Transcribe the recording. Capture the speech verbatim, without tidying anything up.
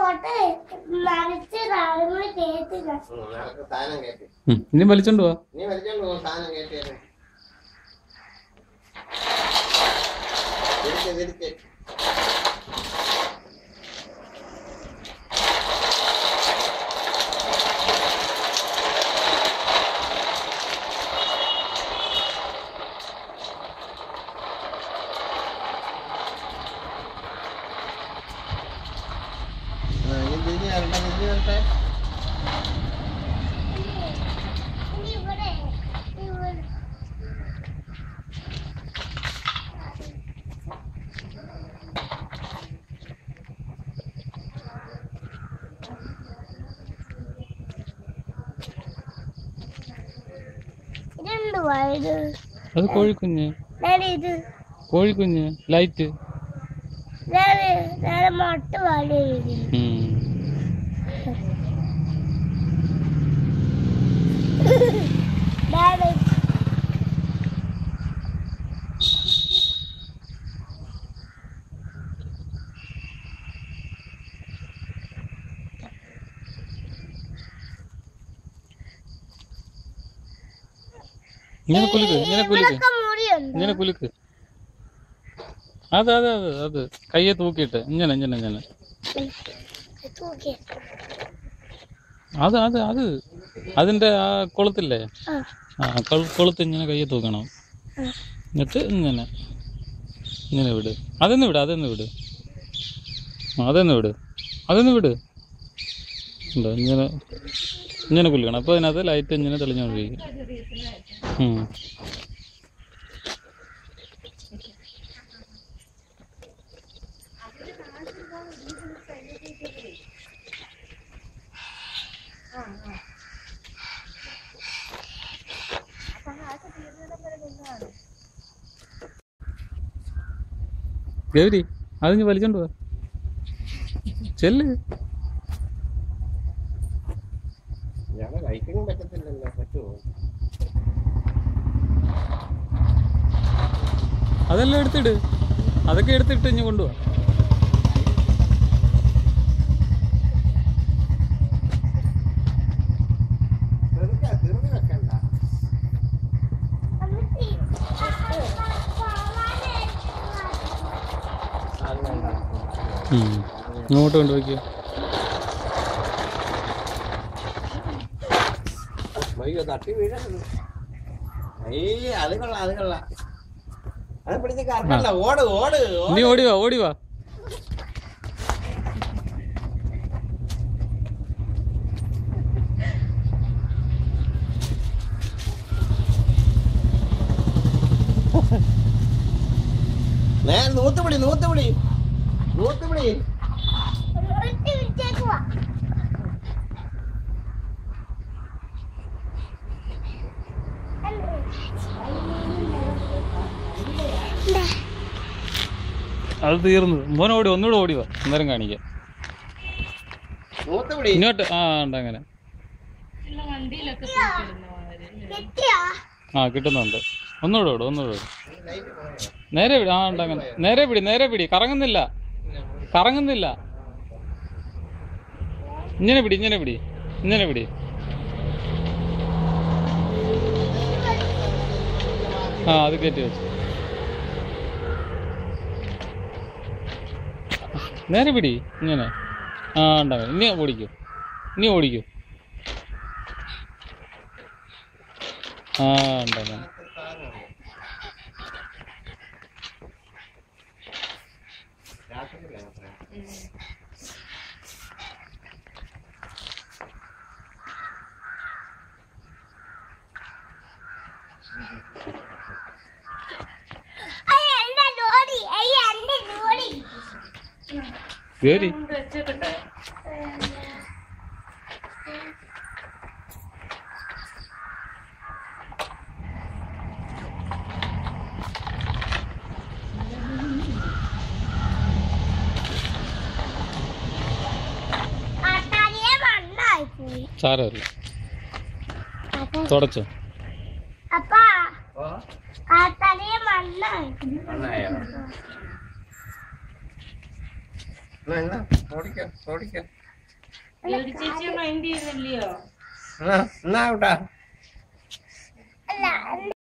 ഇനി വലിച്ചോണ്ട് പോവാ. അത് കോഴിക്കുഞ്ഞ്, കോഴിക്കുഞ്ഞ് ലൈറ്റ്. ഇങ്ങനെ കുലുക്ക്, ഇങ്ങനെ കുലുക്ക്, ഇങ്ങനെ കുലുക്ക്. അത് അത് അത് അത് കയ്യെ തൂക്കിയിട്ട് ഇങ്ങനെ ഇങ്ങനെ ഇങ്ങനെ. അത് അത് അത് അതിന്റെ ആ കൊളുത്തില്ലേ, ആ കൊളുത്ത് ഇങ്ങനെ കയ്യെ തൂക്കണം. എന്നിട്ട് ഇങ്ങനെ ഇങ്ങനെ വിട്. അതൊന്ന് വിട്, അതൊന്ന് വിട്, അതൊന്ന് വിട്, അതൊന്ന് വിട്. ഉണ്ടോ ഇങ്ങനെ ഇങ്ങനെ കുലുക്കണം. അപ്പോൾ അതിനകത്ത് ലൈറ്റ് ഇങ്ങനെ തെളിഞ്ഞുകൊണ്ടിരിക്കും. ഗൗരി അതിന് വലിച്ചോണ്ട് പോവാ, ചെല്ല്. അതെല്ലാം എടുത്തിട്, അതൊക്കെ എടുത്തിട്ട് ഇനി കൊണ്ടുപോവാ. ഇങ്ങോട്ട് കൊണ്ടുപോയിക്കോ. തട്ടി വീഴാ. അത് കൊള്ളാം, അത് കൊള്ളാം. ഓട് ഓട് നീ ഓടിവാ, ഓടിവാ. നൂത്തുപിടി നൂത്തുപിടി നൂത്തുപിടി. അത് തീർന്നു. മോൻ ഓടി, ഒന്നുകൂടെ ഓടിവാ, അന്നേരം കാണിക്കാം. ഇങ്ങോട്ട്. ആ ഉണ്ട് അങ്ങനെ. ആ കിട്ടുന്നുണ്ട്. ഒന്നുകൂടെ ഓടും, ഒന്നുകൂടെ ഓടും. നേരെ വിടി. ആ ഉണ്ട് അങ്ങനെ. നേരെ പിടി, നേരെ പിടി. കറങ്ങുന്നില്ല, കറങ്ങുന്നില്ല. ഇങ്ങനെ പിടി, ഇങ്ങനെ പിടി, ഇങ്ങനെ പിടി. ആ അത് കയറ്റി വെച്ചു. നേരെ പിടി, ഇങ്ങനെ. ആ ഉണ്ടാകും. ഇനി ഓടിക്കൂ, ഇനി ഓടിക്കൂ. ആ ഉണ്ടാകും. ഗൗരി സാരമില്ല, തുടച്ചോ. എന്നാ ഓടിക്കോ ഓടിക്കോ ചേച്ചി മൈൻഡ് ചെയ്യുന്നില്ലയോ? എന്നാ എന്നാ കേട്ടാ